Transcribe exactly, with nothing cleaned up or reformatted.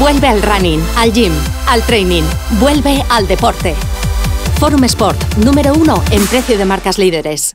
Vuelve al running, al gym, al training. Vuelve al deporte. Forum Sport, número uno en precio de marcas líderes.